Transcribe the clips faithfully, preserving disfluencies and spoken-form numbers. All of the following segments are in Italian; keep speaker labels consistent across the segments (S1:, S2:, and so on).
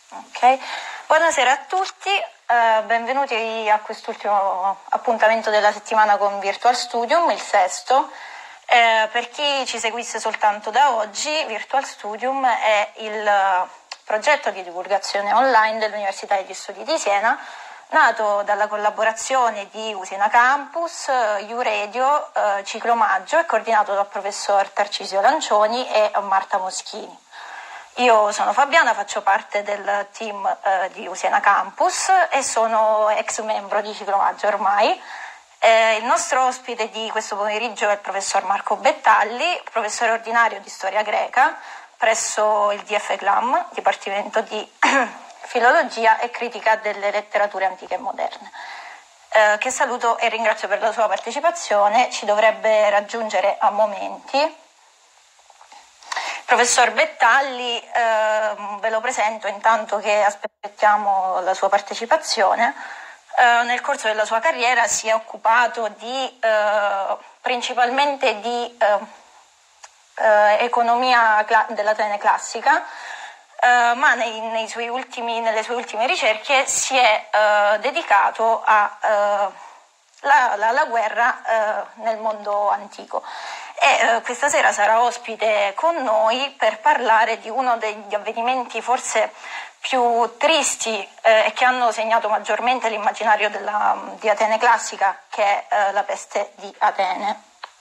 S1: Ok, buonasera a tutti, eh, benvenuti a quest'ultimo appuntamento della settimana con Virtual Studium, il sesto. Eh, per chi ci seguisse soltanto da oggi, Virtual Studium è il progetto di divulgazione online dell'Università degli Studi di Siena, nato dalla collaborazione di Usina Campus, U-Radio, eh, Ciclo Maggio e coordinato dal professor Tarcisio Lancioni e Marta Moschini. Io sono Fabiana, faccio parte del team eh, di Usina Campus e sono ex membro di Ciclo Maggio ormai. Eh, il nostro ospite di questo pomeriggio è il professor Marco Bettalli, professore ordinario di storia greca presso il D F G L A M, Dipartimento di Filologia e Critica delle Letterature Antiche e Moderne, eh, che saluto e ringrazio per la sua partecipazione. Ci dovrebbe raggiungere a momenti. Professor Bettalli, eh, ve lo presento intanto che aspettiamo la sua partecipazione. Eh, nel corso della sua carriera si è occupato di, eh, principalmente di eh, eh, economia cla- dell'Atene classica, eh, ma nei, nei suoi ultimi, nelle sue ultime ricerche si è eh, dedicato alla alla guerra eh, nel mondo antico. E eh, questa sera sarà ospite con noi per parlare di uno degli avvenimenti forse più tristi eh, e che hanno segnato maggiormente l'immaginario della, di Atene classica, che è eh, la peste di Atene.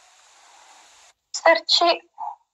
S1: Serci.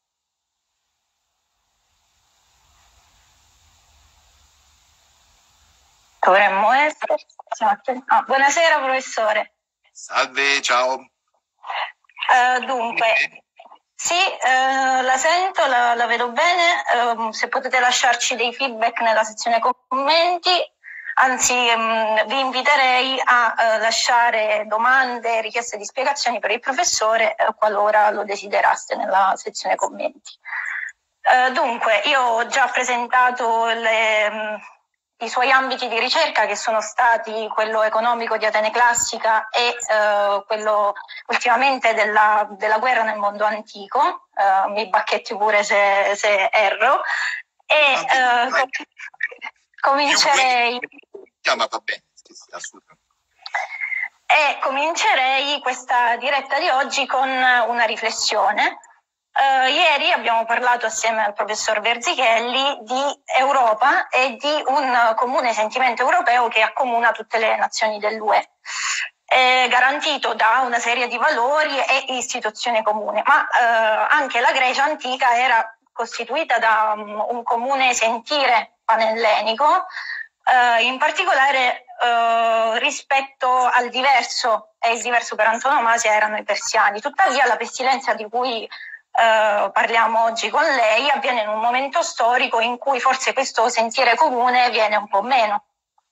S1: Dovremmo essere. Ah, buonasera professore.
S2: Salve, ciao.
S1: Uh, dunque, sì, uh, la sento, la, la vedo bene, uh, se potete lasciarci dei feedback nella sezione commenti, anzi um, vi inviterei a uh, lasciare domande, richieste di spiegazioni per il professore uh, qualora lo desideraste nella sezione commenti. Uh, dunque, io ho già presentato le... Um, i suoi ambiti di ricerca, che sono stati quello economico di Atene classica e eh, quello ultimamente della, della guerra nel mondo antico, eh, mi bacchetti pure se, se erro, e eh, com- comincerei...
S2: Chiama, va bene, sì, sì, assolutamente.
S1: E comincerei questa diretta di oggi con una riflessione. Uh, ieri abbiamo parlato assieme al professor Verzichelli di Europa e di un comune sentimento europeo che accomuna tutte le nazioni dell'U E, eh, garantito da una serie di valori e istituzioni comuni, ma uh, anche la Grecia antica era costituita da um, un comune sentire panellenico, uh, in particolare uh, rispetto al diverso, e il diverso per antonomasia erano i persiani. Tuttavia la pestilenza di cui Uh, parliamo oggi con lei avviene in un momento storico in cui forse questo sentire comune viene un po' meno.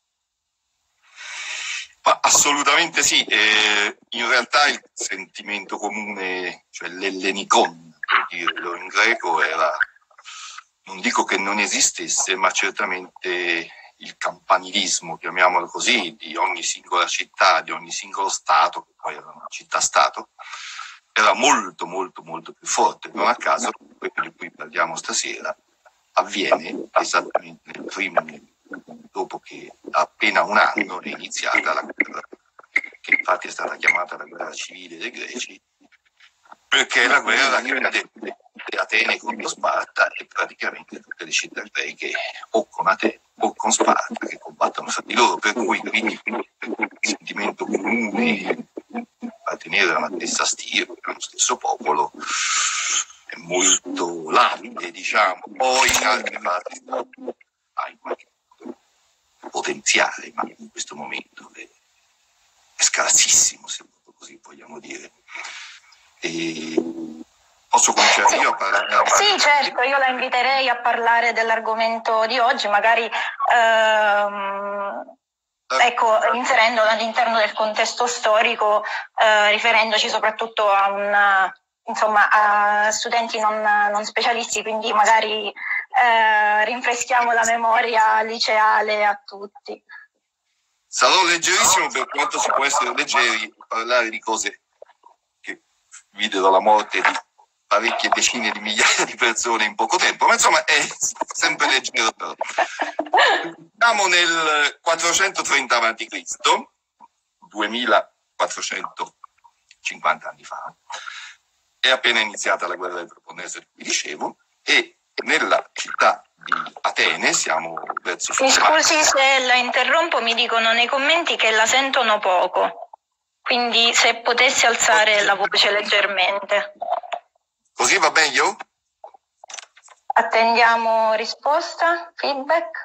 S2: Ma assolutamente sì, eh, in realtà il sentimento comune, cioè l'ellenikon, per dirlo in greco, era, non dico che non esistesse, ma certamente il campanilismo, chiamiamolo così, di ogni singola città, di ogni singolo stato, che poi era una città-stato, era molto molto molto più forte. Non a caso quello di cui parliamo stasera avviene esattamente nel primo dopo che appena un anno è iniziata la guerra, che infatti è stata chiamata la guerra civile dei greci, perché è la guerra che vede Atene contro Sparta e praticamente tutte le città greche o con Atene o con Sparta che combattono fra di loro, per cui quindi il sentimento comune a tenere alla stessa stirpe, allo stesso popolo, è molto labile, diciamo. Poi in altre fasi ha in qualche modo potenziale, ma in questo momento è, è scarsissimo, se così vogliamo dire. E posso cominciare io a parlare?
S1: Sì, certo, io la inviterei a parlare dell'argomento di oggi, magari ehm, ecco, inserendola all'interno del contesto storico, eh, riferendoci soprattutto a, una, insomma, a studenti non, non specialisti, quindi magari eh, rinfreschiamo la memoria liceale a tutti.
S2: Sarò leggerissimo per quanto si può essere leggeri, parlare di cose che videro la morte di parecchie decine di migliaia di persone in poco tempo, ma insomma è sempre leggero però. Siamo nel quattrocentotrenta avanti Cristo, duemilaquattrocentocinquanta anni fa. È appena iniziata la guerra del Peloponneso di cui dicevo, e nella città di Atene siamo verso...
S1: Mi scusi se la interrompo, mi dicono nei commenti che la sentono poco, quindi se potessi alzare la voce leggermente.
S2: Così va meglio?
S1: Attendiamo risposta, feedback.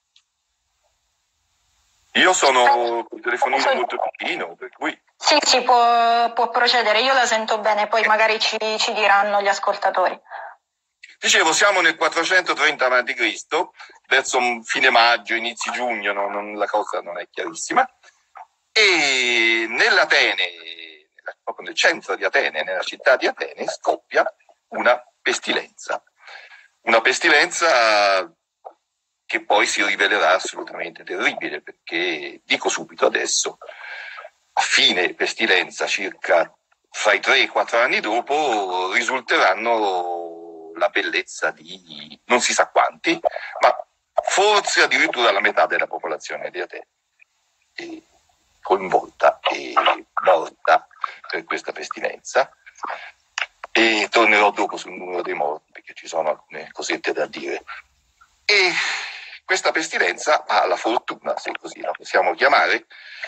S2: Io sono col telefonino molto vicino, per cui...
S1: Sì, sì, può, può procedere, io la sento bene, poi magari ci, ci diranno gli ascoltatori.
S2: Dicevo, siamo nel quattrocentotrenta avanti Cristo, verso fine maggio, inizi giugno, non, non, la cosa non è chiarissima, e nell'Atene, proprio nel centro di Atene, nella città di Atene, scoppia una pestilenza. Una pestilenza che poi si rivelerà assolutamente terribile, perché, dico subito adesso, a fine pestilenza, circa fra i tre e i quattro anni dopo, risulteranno la bellezza di non si sa quanti, ma forse addirittura la metà della popolazione di Atene, e coinvolta e morta per questa pestilenza. E tornerò dopo sul numero dei morti, perché ci sono alcune cosette da dire. E questa pestilenza ha la fortuna, se così la possiamo chiamare,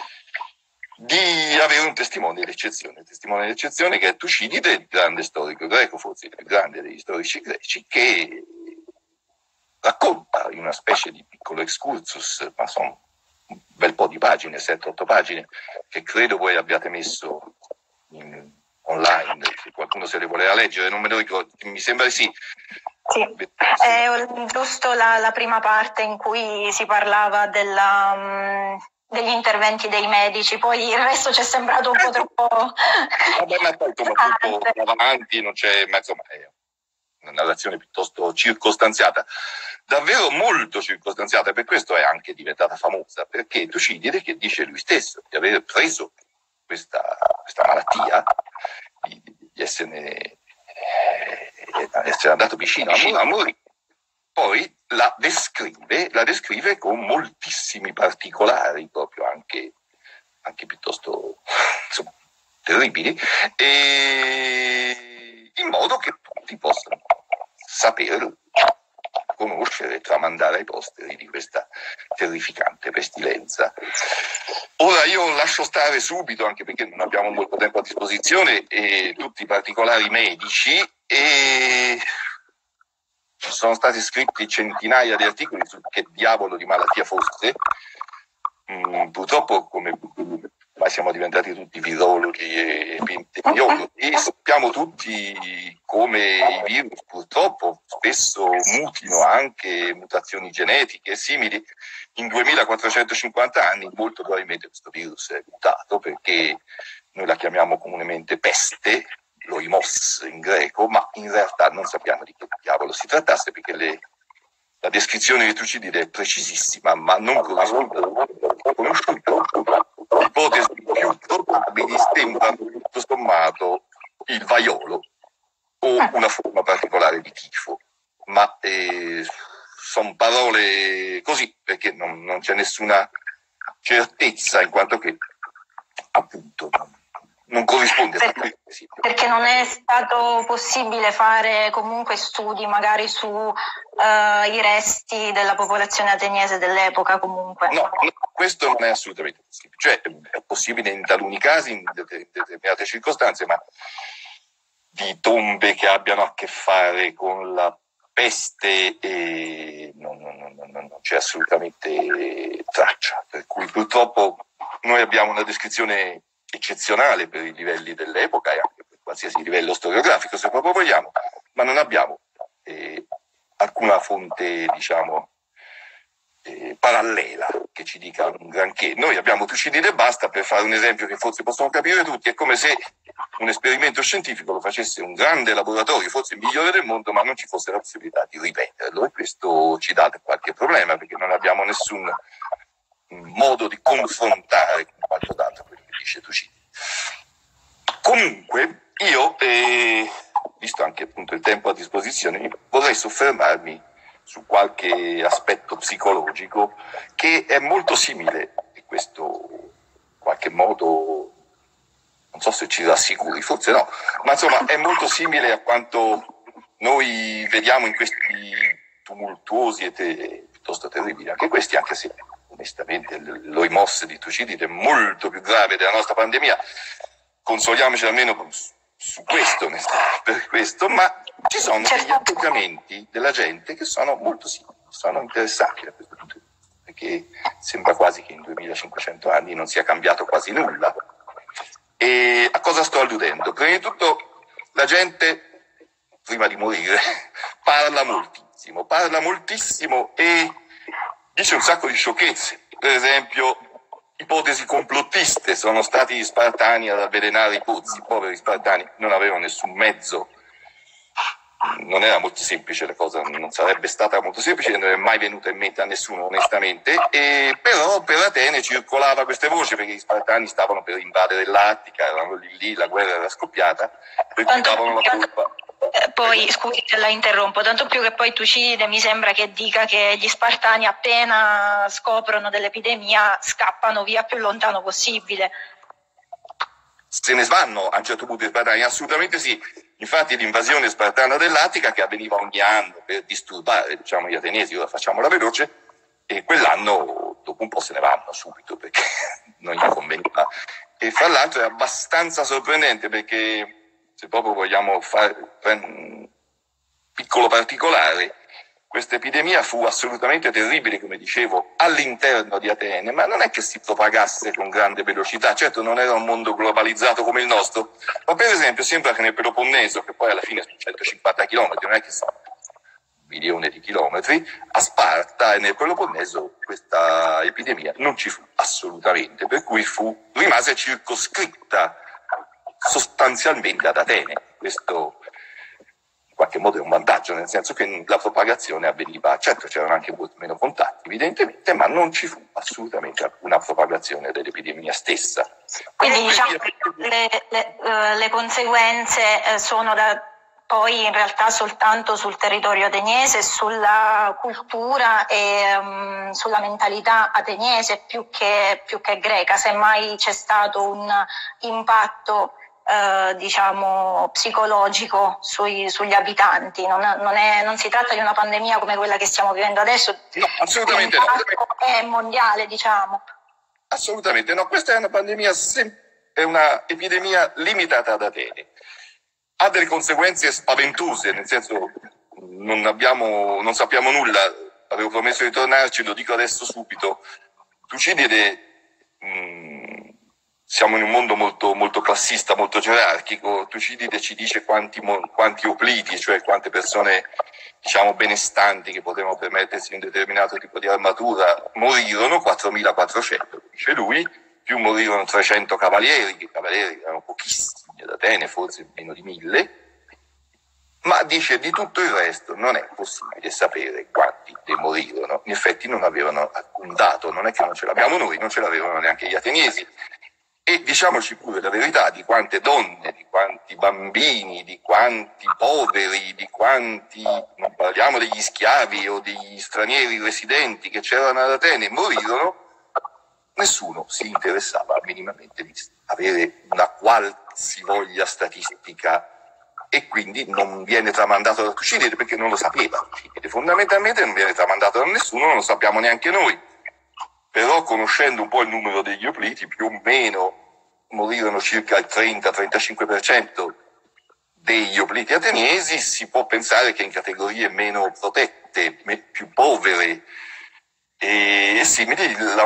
S2: di avere un testimone d'eccezione, un testimone d'eccezione che è Tucidide, il grande storico greco, forse il più grande degli storici greci, che racconta in una specie di piccolo excursus, ma sono un bel po' di pagine, sette otto pagine, che credo voi abbiate messo in, online, se qualcuno se le voleva leggere, non me lo ricordo, mi sembra di sì.
S1: Sì, è giusto la, la prima parte in cui si parlava della... Um... degli interventi dei medici, poi il resto ci è sembrato un po' troppo...
S2: Vabbè, ma poi insomma tutto avanti, non c'è, ma insomma è una narrazione piuttosto circostanziata, davvero molto circostanziata, per questo è anche diventata famosa, perché Tucidide, che dice lui stesso di aver preso questa, questa malattia, di, di esserne, eh, essere andato vicino, vicino a morire, poi la descrive, la descrive con moltissimi particolari, proprio anche, anche piuttosto insomma, terribili, e in modo che tutti possano sapere, conoscere e tramandare ai posteri di questa terrificante pestilenza. Ora io lascio stare subito, anche perché non abbiamo molto tempo a disposizione, e tutti i particolari medici, e sono stati scritti centinaia di articoli su che diavolo di malattia fosse. Mm, purtroppo, come ormai siamo diventati tutti virologi e epidemiologi, e sappiamo tutti come i virus purtroppo spesso mutino, anche mutazioni genetiche e simili. In duemilaquattrocentocinquanta anni molto probabilmente questo virus è mutato, perché noi la chiamiamo comunemente peste, loimos in greco, ma in realtà non sappiamo di che diavolo si trattasse, perché le, la descrizione di Tucidide è precisissima, ma non corrisponde a conosciuta. L'ipotesi più probabili sembra tutto sommato il vaiolo o una forma particolare di tifo, ma eh, sono parole così, perché non, non c'è nessuna certezza, in quanto che appunto non, non corrisponde a
S1: perché, perché non è stato possibile fare comunque studi magari su uh, i resti della popolazione ateniese dell'epoca comunque.
S2: No, no, questo non è assolutamente possibile, cioè è possibile in taluni casi, in determinate circostanze, ma di tombe che abbiano a che fare con la peste e non, non, non, non, non c'è assolutamente traccia, per cui purtroppo noi abbiamo una descrizione eccezionale per i livelli dell'epoca e anche per qualsiasi livello storiografico, se proprio vogliamo, ma non abbiamo eh, alcuna fonte, diciamo, eh, parallela che ci dica un granché. Noi abbiamo Tucidide e basta. Per fare un esempio che forse possono capire tutti, è come se un esperimento scientifico lo facesse un grande laboratorio, forse il migliore del mondo, ma non ci fosse la possibilità di ripeterlo, e questo ci dà qualche problema, perché non abbiamo nessun modo di confrontare con quanto dato quello che dice Tucidide. Comunque io, eh, visto anche appunto il tempo a disposizione, vorrei soffermarmi su qualche aspetto psicologico che è molto simile, e questo in qualche modo non so se ci rassicuri, forse no, ma insomma è molto simile a quanto noi vediamo in questi tumultuosi e te, piuttosto terribili, anche questi, anche se onestamente l'oimosse di Tucidide è molto più grave della nostra pandemia, consoliamoci almeno su questo, per questo, ma ci sono degli atteggiamenti della gente che sono molto simili, sono interessanti da questo punto di vista, perché sembra quasi che in duemilacinquecento anni non sia cambiato quasi nulla. E a cosa sto alludendo? Prima di tutto la gente, prima di morire, parla moltissimo, parla moltissimo e dice un sacco di sciocchezze. Per esempio, ipotesi complottiste, sono stati gli spartani ad avvelenare i pozzi, i poveri spartani non avevano nessun mezzo, non era molto semplice la cosa, non sarebbe stata molto semplice, non è mai venuta in mente a nessuno onestamente, e però per Atene circolava queste voci perché gli spartani stavano per invadere l'Attica, erano lì lì, la guerra era scoppiata, per cui davano la colpa.
S1: Eh, poi, scusi se la interrompo, tanto più che poi Tucidide mi sembra che dica che gli spartani appena scoprono dell'epidemia scappano via più lontano possibile.
S2: Se ne vanno a un certo punto gli spartani, assolutamente sì. Infatti l'invasione spartana dell'Attica, che avveniva ogni anno per disturbare, diciamo, gli ateniesi, ora facciamola veloce, e quell'anno dopo un po' se ne vanno subito perché non gli conveniva. E fra l'altro è abbastanza sorprendente perché, se proprio vogliamo fare un piccolo particolare, questa epidemia fu assolutamente terribile, come dicevo, all'interno di Atene, ma non è che si propagasse con grande velocità. Certo, non era un mondo globalizzato come il nostro, ma per esempio sembra che nel Peloponneso, che poi alla fine sono centocinquanta chilometri, non è che sono un milione di chilometri, a Sparta e nel Peloponneso questa epidemia non ci fu assolutamente, per cui fu, rimase circoscritta sostanzialmente ad Atene. Questo in qualche modo è un vantaggio, nel senso che la propagazione avveniva, certo c'erano anche molti meno contatti evidentemente, ma non ci fu assolutamente alcuna propagazione dell'epidemia stessa.
S1: Quindi diciamo che le, le, uh, le conseguenze uh, sono da, poi in realtà soltanto sul territorio ateniese, sulla cultura e um, sulla mentalità ateniese più che, più che greca, semmai c'è stato un impatto Eh, diciamo psicologico sui, sugli abitanti. Non, non, è, non si tratta di una pandemia come quella che stiamo vivendo adesso,
S2: no, assolutamente no.
S1: È mondiale, diciamo.
S2: Assolutamente no, questa è una pandemia, è una epidemia limitata ad Atene. Ha delle conseguenze spaventose, nel senso non abbiamo, non sappiamo nulla. Avevo promesso di tornarci, lo dico adesso subito. Tucidide mh, siamo in un mondo molto, molto classista, molto gerarchico. Tucidide ci dice quanti, quanti opliti, cioè quante persone, diciamo, benestanti che potevano permettersi un determinato tipo di armatura, morirono, quattromilaquattrocento, dice lui, più morirono trecento cavalieri, che cavalieri erano pochissimi ad Atene, forse meno di mille, ma dice di tutto il resto non è possibile sapere quanti ne morirono. In effetti non avevano alcun dato, non è che non ce l'abbiamo noi, non ce l'avevano neanche gli ateniesi. E diciamoci pure la verità di quante donne, di quanti bambini, di quanti poveri, di quanti, non parliamo degli schiavi o degli stranieri residenti che c'erano ad Atene, morirono, nessuno si interessava minimamente di avere una qualsivoglia statistica e quindi non viene tramandato da Tucidide perché non lo sapeva. Fondamentalmente non viene tramandato da nessuno, non lo sappiamo neanche noi. Però conoscendo un po' il numero degli opliti, più o meno morirono circa il trenta trentacinque per cento degli opliti ateniesi, si può pensare che in categorie meno protette, più povere e simili, la,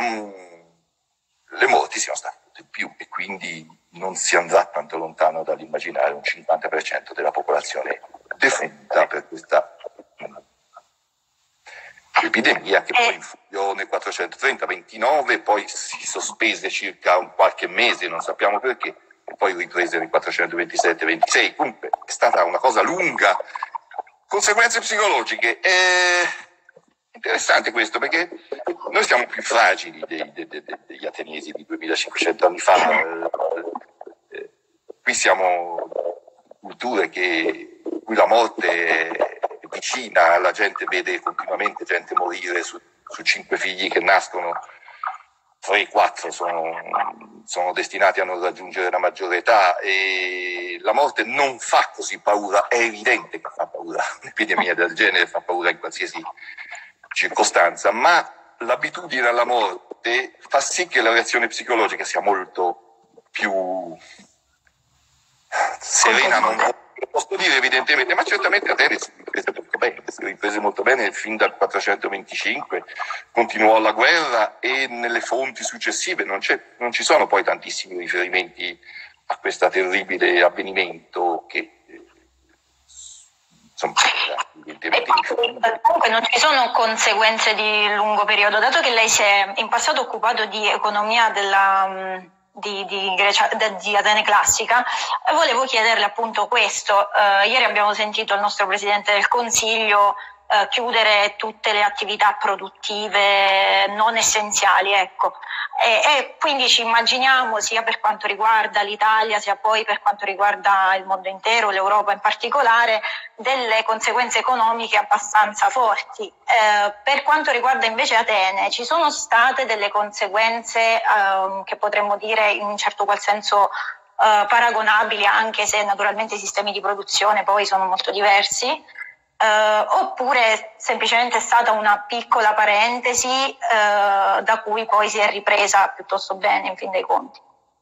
S2: le morti siano state di più e quindi non si andrà tanto lontano dall'immaginare un cinquanta per cento della popolazione defunta per questa epidemia che poi infuriò nel quattrocentotrenta ventinove, poi si sospese circa un qualche mese, non sappiamo perché, e poi riprese nel quattrocentoventisette ventisei. Comunque è stata una cosa lunga. Conseguenze psicologiche. È interessante questo perché noi siamo più fragili dei, dei, dei, degli ateniesi di duemilacinquecento anni fa. Eh, qui siamo culture che, cui la morte è vicina, la gente vede continuamente effettivamente gente morire su, su cinque figli che nascono, tre quattro sono, sono destinati a non raggiungere la maggiore età, e la morte non fa così paura. È evidente che fa paura, un'epidemia del genere fa paura in qualsiasi circostanza, ma l'abitudine alla morte fa sì che la reazione psicologica sia molto più serena, non lo posso dire evidentemente, ma certamente Atene si riprese molto bene, si riprese molto bene fin dal quattrocentoventicinque, continuò la guerra, e nelle fonti successive non, c'è, non ci sono poi tantissimi riferimenti a questo terribile avvenimento che insomma evidentemente
S1: comunque non ci sono conseguenze di lungo periodo, dato che lei si è in passato occupato di economia della Di, di, Grecia, di Atene classica, e volevo chiederle appunto questo. Eh, ieri abbiamo sentito il nostro Presidente del Consiglio eh, chiudere tutte le attività produttive non essenziali, ecco. E, e quindi ci immaginiamo, sia per quanto riguarda l'Italia, sia poi per quanto riguarda il mondo intero, l'Europa in particolare, delle conseguenze economiche abbastanza forti. Eh, per quanto riguarda invece Atene, ci sono state delle conseguenze eh, che potremmo dire in un certo qual senso eh, paragonabili, anche se naturalmente i sistemi di produzione poi sono molto diversi? Uh, oppure semplicemente è stata una piccola parentesi uh, da cui poi si è ripresa piuttosto bene in fin dei conti?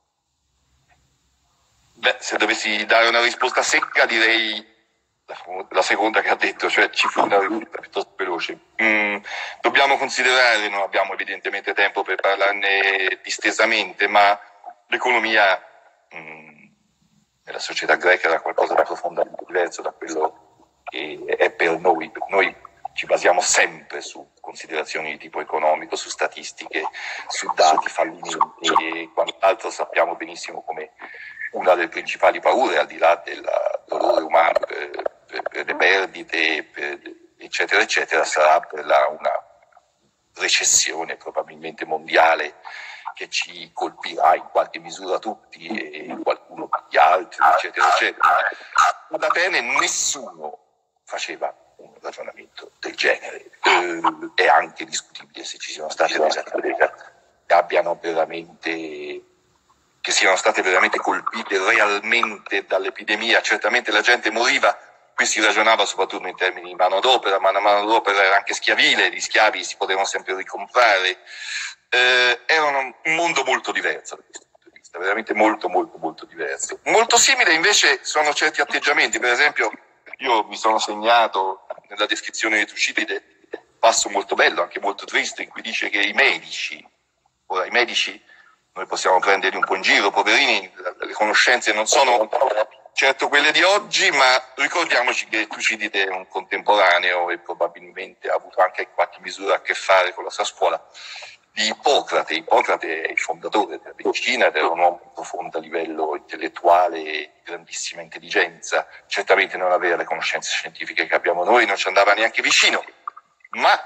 S2: Beh, se dovessi dare una risposta secca direi la, la seconda che ha detto, cioè ci fu una risposta piuttosto veloce. Mm, dobbiamo considerare, non abbiamo evidentemente tempo per parlarne distesamente, ma l'economia mm, nella società greca era qualcosa di profondamente diverso da quello che è per noi. Per noi ci basiamo sempre su considerazioni di tipo economico, su statistiche, su dati, fallimenti e quant'altro. Sappiamo benissimo come una delle principali paure, al di là del dolore umano per, per, per le perdite, per, eccetera, eccetera, sarà per la, una recessione probabilmente mondiale che ci colpirà in qualche misura tutti e qualcuno gli altri, eccetera, eccetera. Ad Atene nessuno faceva un ragionamento del genere. Eh, è anche discutibile se ci siano state delle aziende che abbiano veramente che siano state veramente colpite realmente dall'epidemia. Certamente la gente moriva, qui si ragionava soprattutto in termini di manodopera, ma la manodopera era anche schiavile, gli schiavi si potevano sempre ricomprare. Eh, era un mondo molto diverso da questo punto di vista, veramente molto molto molto diverso. Molto simile invece sono certi atteggiamenti. Per esempio, io mi sono segnato nella descrizione di Tucidide un passo molto bello, anche molto triste, in cui dice che i medici, ora i medici noi possiamo prenderli un po' in giro, poverini, le conoscenze non sono certo quelle di oggi, ma ricordiamoci che Tucidide è un contemporaneo e probabilmente ha avuto anche in qualche misura a che fare con la sua scuola di Ippocrate. Ippocrate è il fondatore della medicina ed era un uomo di profondo livello intellettuale e di grandissima intelligenza. Certamente non aveva le conoscenze scientifiche che abbiamo noi, non ci andava neanche vicino, ma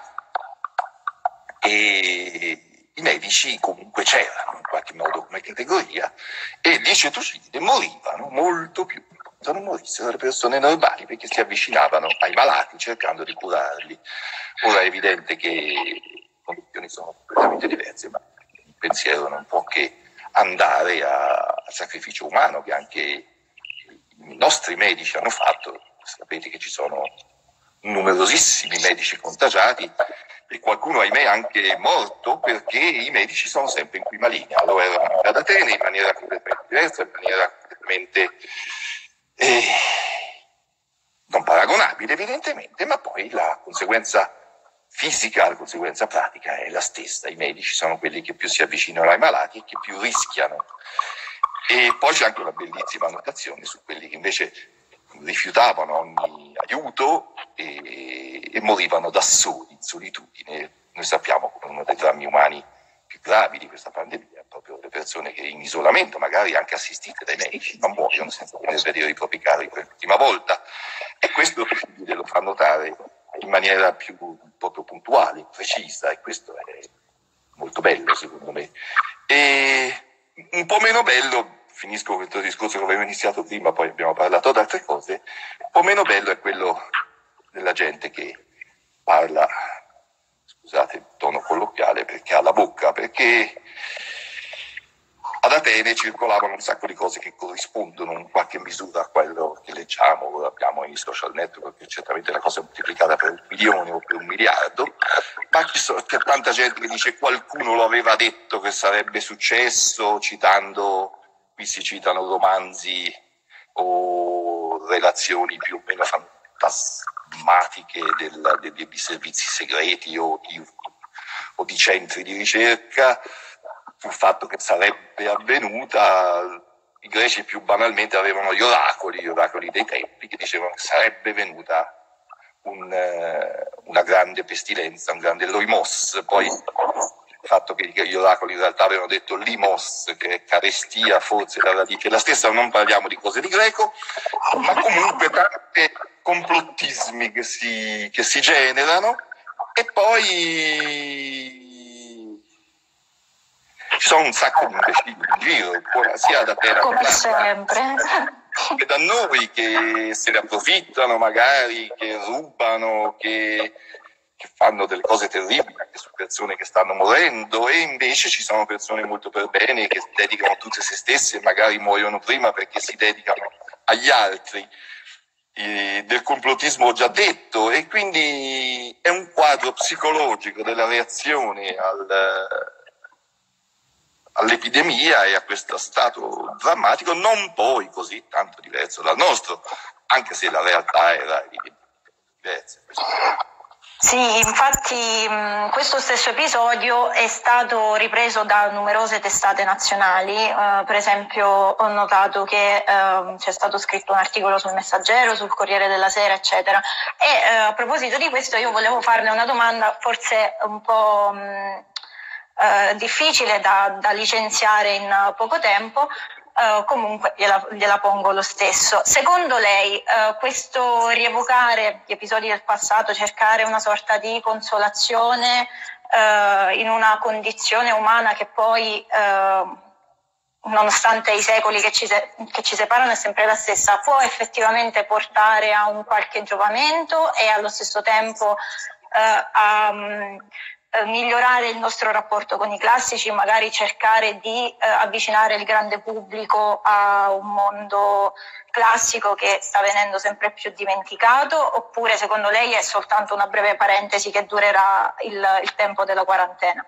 S2: e, i medici comunque c'erano in qualche modo come categoria, e dice Tucidide morivano molto più non morissero le persone normali, perché si avvicinavano ai malati cercando di curarli. Ora è evidente che le condizioni sono completamente diverse, ma il pensiero non può che andare a, al sacrificio umano che anche i nostri medici hanno fatto. Sapete che ci sono numerosissimi medici contagiati e qualcuno, ahimè, anche morto, perché i medici sono sempre in prima linea. Lo erano ad Atene in maniera completamente diversa, in maniera completamente eh, non paragonabile evidentemente, ma poi la conseguenza fisica, la conseguenza pratica è la stessa. I medici sono quelli che più si avvicinano ai malati e che più rischiano. E poi c'è anche una bellissima annotazione su quelli che invece rifiutavano ogni aiuto e, e morivano da soli, in solitudine. Noi sappiamo che uno dei drammi umani più gravi di questa pandemia è proprio le persone che in isolamento, magari anche assistite dai medici, non muoiono senza poter vedere i propri cari per l'ultima volta. E questo lo fa notare in maniera più proprio puntuale, precisa, e questo è molto bello secondo me. E un po' meno bello, finisco questo discorso che avevo iniziato prima, poi abbiamo parlato di altre cose, un po' meno bello è quello della gente che parla scusate il tono colloquiale, perché ha la bocca, perché ad Atene circolavano un sacco di cose che corrispondono in qualche misura a quello che leggiamo, lo abbiamo nei social network, che certamente la cosa è moltiplicata per un milione o per un miliardo, ma c'è tanta gente che dice qualcuno lo aveva detto che sarebbe successo, citando, qui si citano romanzi o relazioni più o meno fantasmatiche del, de, de, di servizi segreti o di, o di centri di ricerca, sul fatto che sarebbe avvenuta. I greci più banalmente avevano gli oracoli, gli oracoli dei tempi, che dicevano che sarebbe venuta un, una grande pestilenza, un grande loimos. Poi il fatto che gli oracoli in realtà avevano detto limos, che è carestia, forse la radice la stessa, non parliamo di cose di greco, ma comunque tanti complottismi che si, che si generano. E poi ci sono un sacco di imbecilli in giro, sia da terra
S1: come sempre,
S2: che da noi, che se ne approfittano magari, che rubano, che, che fanno delle cose terribili anche su persone che stanno morendo, e invece ci sono persone molto per bene che si dedicano tutte se stesse e magari muoiono prima perché si dedicano agli altri. Eh, del complottismo ho già detto, e quindi è un quadro psicologico della reazione al all'epidemia e a questo stato drammatico, non poi così tanto diverso dal nostro, anche se la realtà era evidentemente diversa.
S1: Sì, infatti mh, questo stesso episodio è stato ripreso da numerose testate nazionali. Uh, per esempio ho notato che uh, c'è stato scritto un articolo sul Messaggero, sul Corriere della Sera, eccetera. E uh, a proposito di questo io volevo farne una domanda forse un po' mh, Uh, difficile da, da licenziare in uh, poco tempo, uh, comunque gliela, gliela pongo lo stesso. Secondo lei uh, questo rievocare gli episodi del passato, cercare una sorta di consolazione uh, in una condizione umana che poi, uh, nonostante i secoli che ci, se- che ci separano, è sempre la stessa, può effettivamente portare a un qualche giovamento e allo stesso tempo uh, a um, migliorare il nostro rapporto con i classici, magari cercare di eh, avvicinare il grande pubblico a un mondo classico che sta venendo sempre più dimenticato, oppure secondo lei è soltanto una breve parentesi che durerà il, il tempo della quarantena?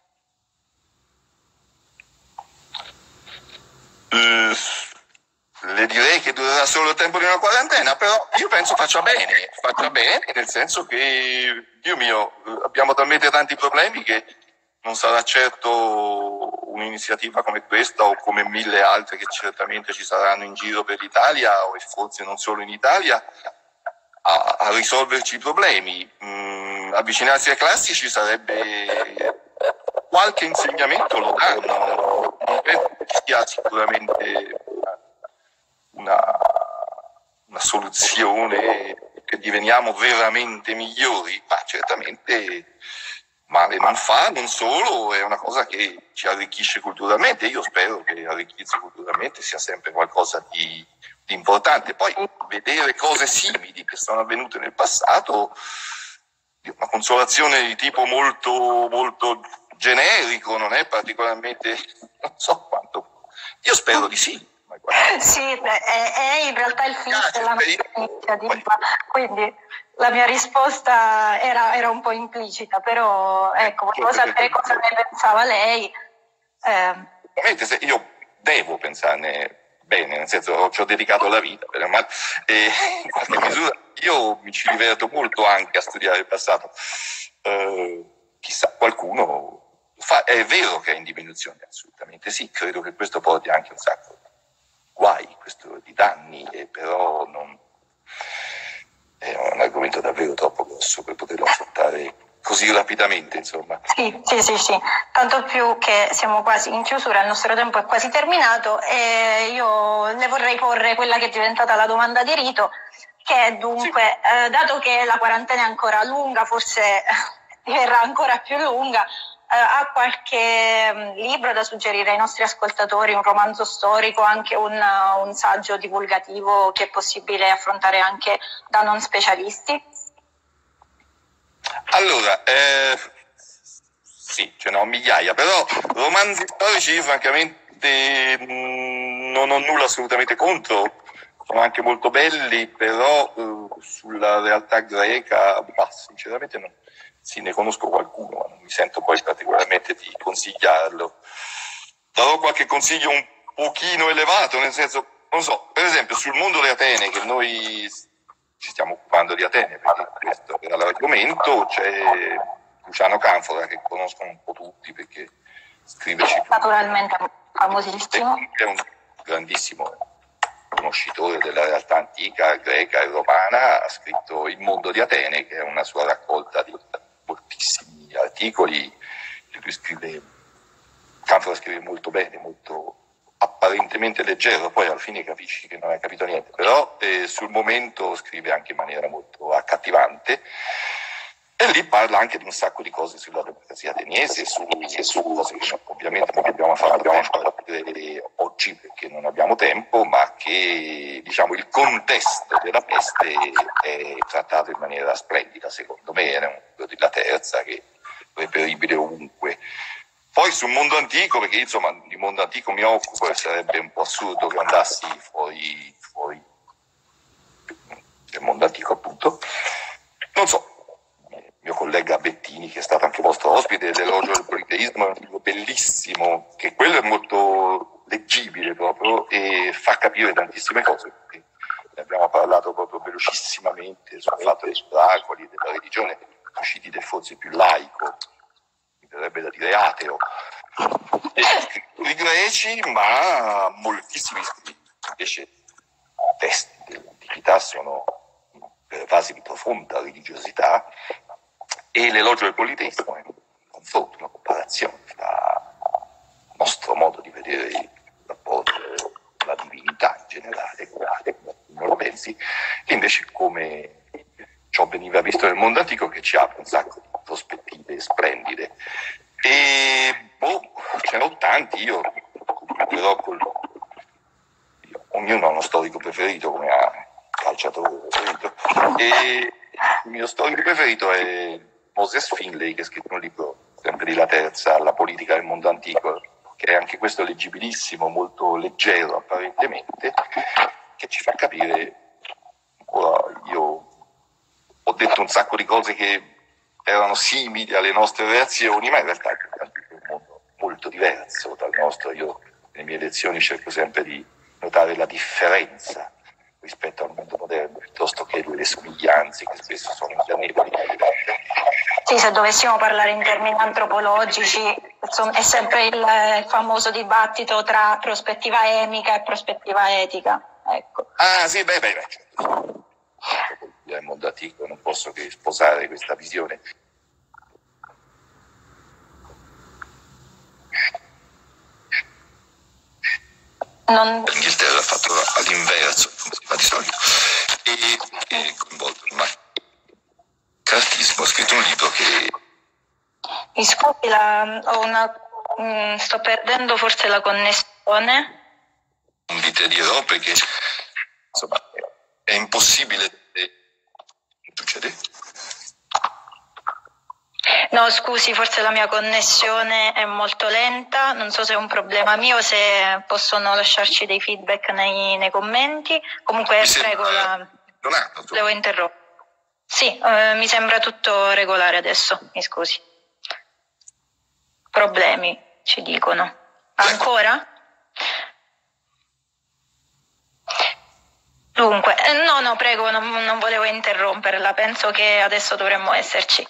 S2: Uh, le direi che durerà solo il tempo di una quarantena, però io penso faccia bene, faccia bene nel senso che, Dio mio, abbiamo talmente tanti problemi che non sarà certo un'iniziativa come questa o come mille altre che certamente ci saranno in giro per l'Italia, o forse non solo in Italia, a, a risolverci i problemi. Mm, avvicinarsi ai classici sarebbe... qualche insegnamento lo danno, non penso che sia sicuramente una, una soluzione che diveniamo veramente migliori, ma certamente male non fa, non solo, è una cosa che ci arricchisce culturalmente. Io spero che arricchirsi culturalmente sia sempre qualcosa di, di importante. Poi vedere cose simili che sono avvenute nel passato, una consolazione di tipo molto, molto generico, non è particolarmente, non so quanto, io spero di sì.
S1: Sì, è, è in realtà il film della nostra iniziativa, quindi la mia risposta era, era un po' implicita, però ecco, volevo sapere cosa ne pensava lei.
S2: Eh. Io devo pensarne bene, nel senso ci ho dedicato la vita, ma e in qualche misura io mi ci diverto molto anche a studiare il passato. Eh, chissà, qualcuno fa, è vero che è in diminuzione, assolutamente sì, credo che questo porti anche un sacco guai, questo di danni, e però non è un argomento davvero troppo grosso per poterlo affrontare così rapidamente, insomma.
S1: Sì, sì, sì, sì, tanto più che siamo quasi in chiusura, il nostro tempo è quasi terminato e io le vorrei porre quella che è diventata la domanda di rito, che è dunque, sì. eh, dato che la quarantena è ancora lunga, forse diverrà ancora più lunga, Uh, ha qualche um, libro da suggerire ai nostri ascoltatori, un romanzo storico, anche un, uh, un saggio divulgativo che è possibile affrontare anche da non specialisti?
S2: Allora, eh, sì, ce ne ho migliaia, però romanzi storici francamente mh, non ho nulla assolutamente contro, sono anche molto belli, però eh, sulla realtà greca, bah, sinceramente non, sì, ne conosco qualcuno, ma non mi sento poi particolarmente di consigliarlo. Darò qualche consiglio un pochino elevato, nel senso, non so, per esempio sul mondo di Atene, che noi ci stiamo occupando di Atene, perché questo era l'argomento, c'è Luciano Canfora, che conoscono un po' tutti perché scrive ciclo.
S1: Naturalmente famosissimo.
S2: È un grandissimo conoscitore della realtà antica, greca e romana, ha scritto Il mondo di Atene, che è una sua raccolta di moltissimi articoli. Lui scrive, Canfora scrive molto bene, molto apparentemente leggero, poi alla fine capisci che non hai capito niente, però eh, sul momento scrive anche in maniera molto accattivante. E lì parla anche di un sacco di cose sulla democrazia ateniese, su, su cose che ovviamente non abbiamo fatto oggi perché non abbiamo tempo, ma che diciamo il contesto della peste è trattato in maniera splendida, secondo me, era un libro della terza che è reperibile ovunque. Poi sul mondo antico, perché insomma di mondo antico mi occupo e sarebbe un po' assurdo che andassi fuori, fuori del mondo antico appunto, non so. Mio collega Bettini, che è stato anche vostro ospite, dell'Elogio del Politeismo, è un libro bellissimo, che quello è molto leggibile proprio e fa capire tantissime cose, perché ne abbiamo parlato proprio velocissimamente sul fatto dei oracoli, della religione, Tucidide forse più laico, mi verrebbe da dire ateo, e scrittori greci, ma moltissimi scritti, invece i testi dell'antichità sono pervasi di profonda religiosità. E l'Elogio del Politeismo è un confronto, una comparazione tra il nostro modo di vedere il rapporto con la divinità in generale, come lo pensi, e invece come ciò veniva visto nel mondo antico, che ci apre un sacco di prospettive splendide. E boh, ce ne ho tanti, io concluderò col... Ognuno ha uno storico preferito, come ha calciatore preferito, e il mio storico preferito è Moses Finlay, che ha scritto un libro sempre di La Terza, La politica del mondo antico, che è anche questo leggibilissimo, molto leggero apparentemente, che ci fa capire, ora io ho detto un sacco di cose che erano simili alle nostre reazioni, ma in realtà è un mondo molto diverso dal nostro. Io nelle mie lezioni cerco sempre di notare la differenza rispetto al mondo moderno, piuttosto che le somiglianze che spesso sono ingannevoli.
S1: Sì, se dovessimo parlare in termini antropologici, insomma, è sempre il famoso dibattito tra prospettiva emica e prospettiva etica. Ecco.
S2: Ah sì, beh, beh, beh. Certo. Nel mondo antico non posso che sposare questa visione.
S1: Non...
S2: L'Inghilterra ha fatto all'inverso, come si fa di solito, e, e coinvolto il maccartismo. Ho scritto un libro che...
S1: Mi scusi, la, ho una, mh, sto perdendo forse la connessione.
S2: Non vi dirò perché insomma è impossibile. Succede?
S1: No, scusi, forse la mia connessione è molto lenta, non so se è un problema mio, se possono lasciarci dei feedback nei, nei commenti. Comunque
S2: mi
S1: prego,
S2: sembra...
S1: la...
S2: non è, non
S1: devo interrompere. Sì, eh, mi sembra tutto regolare adesso, mi scusi. Problemi, ci dicono. Ancora? Dunque, eh, no, no, prego, non, non volevo interromperla, penso che adesso dovremmo esserci.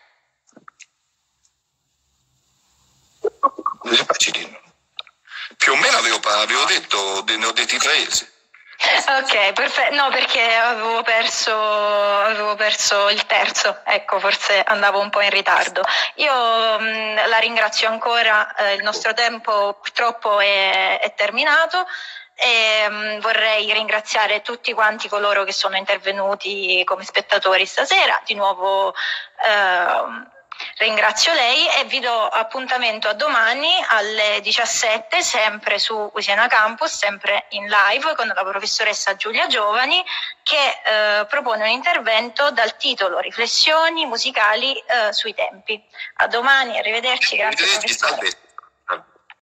S2: Più o meno avevo, avevo detto, ne ho detti tre.
S1: Ok, perfetto. No, perché avevo perso, avevo perso il terzo, ecco, forse andavo un po' in ritardo. Io mh, la ringrazio ancora, eh, il nostro tempo purtroppo è, è terminato e mh, vorrei ringraziare tutti quanti coloro che sono intervenuti come spettatori stasera. Di nuovo... Eh, Ringrazio lei e vi do appuntamento a domani alle diciassette, sempre su Usiena Campus, sempre in live con la professoressa Giulia Giovani, che eh, propone un intervento dal titolo Riflessioni musicali eh, sui tempi. A domani, arrivederci, grazie.
S2: Arrivederci, salve.